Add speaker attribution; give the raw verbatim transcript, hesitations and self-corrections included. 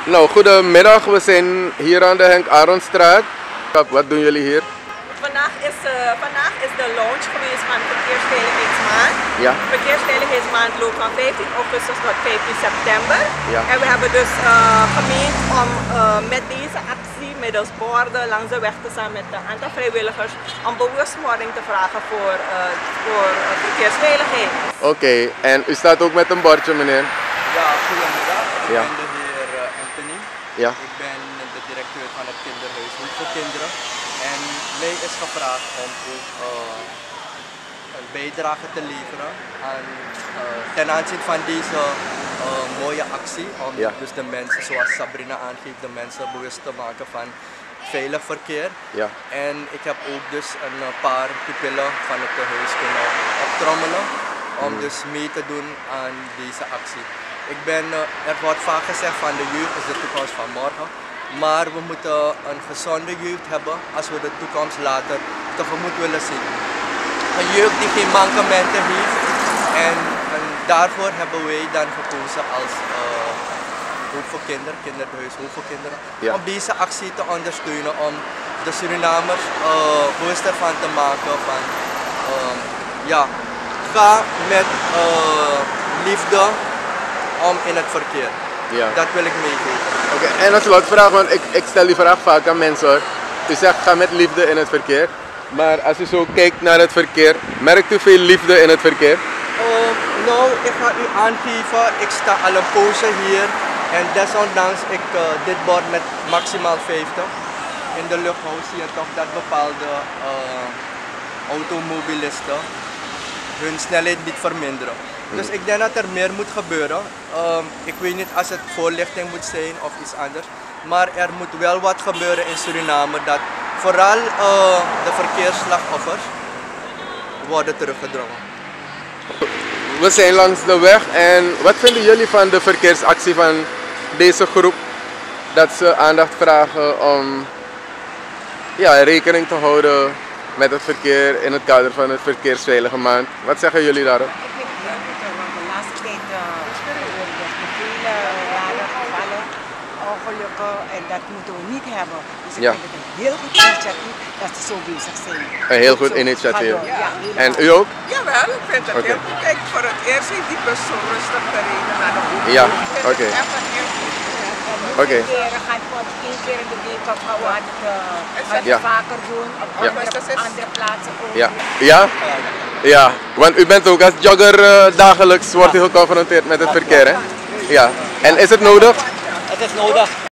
Speaker 1: Nou, goedemiddag. We zijn hier aan de Henk Aronstraat. Wat doen jullie hier?
Speaker 2: Vandaag is, uh, vandaag is de launch geweest van Verkeersveiligheidsmaand.
Speaker 1: Ja.
Speaker 2: Verkeersveiligheidsmaand loopt van vijftien augustus tot vijftien september.
Speaker 1: Ja.
Speaker 2: En we hebben dus uh, gemeend om uh, met deze actie, middels borden langs de weg te staan met een aantal vrijwilligers, om bewustwording te vragen voor, uh, voor uh, verkeersveiligheid.
Speaker 1: Oké, okay. En u staat ook met een bordje, meneer?
Speaker 3: Ja, goedemiddag. Ik
Speaker 1: Ja.
Speaker 3: ben de heer uh, Anthony.
Speaker 1: Ja.
Speaker 3: Ik ben de directeur van het kinderhuis Hulp voor Kinderen. En mij is gevraagd om ook uh, een bijdrage te leveren aan, uh, ten aanzien van deze uh, mooie actie. Om
Speaker 1: Ja.
Speaker 3: dus de mensen, zoals Sabrina aangeeft, de mensen bewust te maken van veilig verkeer.
Speaker 1: Ja.
Speaker 3: En ik heb ook dus een uh, paar pupillen van het tehuis kunnen optrommelen om
Speaker 1: Mm.
Speaker 3: dus mee te doen aan deze actie. Ik ben, uh, er wordt vaak gezegd van de jeugd is de toekomst van morgen. Maar we moeten een gezonde jeugd hebben als we de toekomst later tegemoet willen zien. Een jeugd die geen mankementen heeft. En, en daarvoor hebben wij dan gekozen als uh, Hulp voor Kinderen, kinderhuis Hulp voor Kinderen.
Speaker 1: Ja.
Speaker 3: Om deze actie te ondersteunen, om de Surinamers uh, bewust ervan te maken van uh, ja, ga met uh, liefde om in het verkeer.
Speaker 1: Ja.
Speaker 3: Dat wil ik meegeven.
Speaker 1: Oké, okay. En als slotvraag, want ik, ik stel die vraag vaak aan mensen hoor. U zegt ga met liefde in het verkeer. Maar als u zo kijkt naar het verkeer, merkt u veel liefde in het verkeer?
Speaker 3: Uh, nou, ik ga u aangeven, ik sta al een poosje hier. En desondanks ik uh, dit bord met maximaal vijftig. In de lucht hou zie je toch dat bepaalde uh, automobilisten hun snelheid niet verminderen. Dus ik denk dat er meer moet gebeuren. Um, ik weet niet als het voorlichting moet zijn of iets anders. Maar er moet wel wat gebeuren in Suriname dat vooral uh, de verkeersslachtoffers worden teruggedrongen.
Speaker 1: We zijn langs de weg en wat vinden jullie van de verkeersactie van deze groep? Dat ze aandacht vragen om ja, rekening te houden met het verkeer in het kader van het Verkeersveilige Maand. Wat zeggen jullie daarop?
Speaker 4: Want de laatste tijd uh, er vele rare gevallen, ongelukken en dat moeten we niet hebben. Dus ik
Speaker 1: Ja.
Speaker 4: vind het een heel goed initiatief dat ze zo bezig zijn.
Speaker 1: Een heel goed
Speaker 4: Zo,
Speaker 1: initiatief.
Speaker 4: ga door. Ja,
Speaker 1: En
Speaker 4: helemaal.
Speaker 1: u ook?
Speaker 5: Jawel, ik vind het
Speaker 1: Oké.
Speaker 5: heel goed. Kijk, voor het eerst heeft die bus zo rustig gereden naar de hoek.
Speaker 1: Ja,
Speaker 5: Ik vind
Speaker 1: oké.
Speaker 5: het echt een heel goed.
Speaker 1: Oké.
Speaker 4: Een keer gaat het één keer in de week of gaan we het, uh, gaan we
Speaker 1: Ja.
Speaker 4: het vaker doen op
Speaker 1: Ja.
Speaker 4: andere, andere plaatsen ook.
Speaker 1: Ja. Ja? Ja, want u bent ook als jogger uh, dagelijks wordt u geconfronteerd met het verkeer, hè? Ja. En is het nodig?
Speaker 6: Het is nodig.